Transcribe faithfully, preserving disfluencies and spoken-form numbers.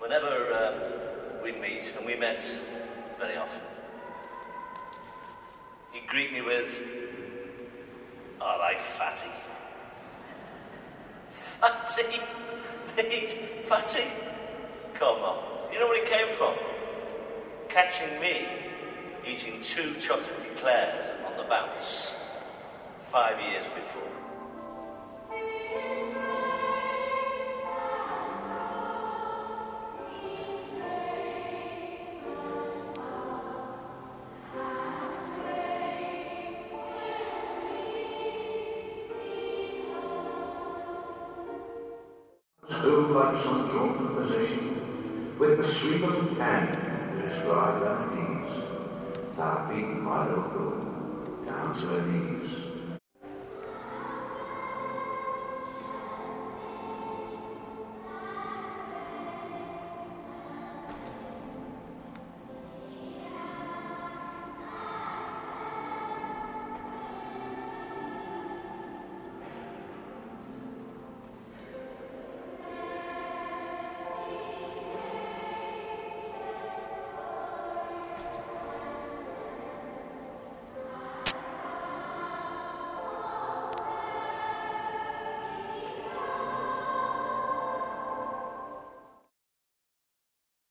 whenever um, we meet, and we met very often, he'd greet me with, "All right, fatty." Fatty? Me? Fatty? Come on. You know where it came from? Catching me eating two chocolate eclairs on the bounce five years before. Still like some drunken physician, with the sweep of a pen to describe remedies, that beaten my little girl down to her knees.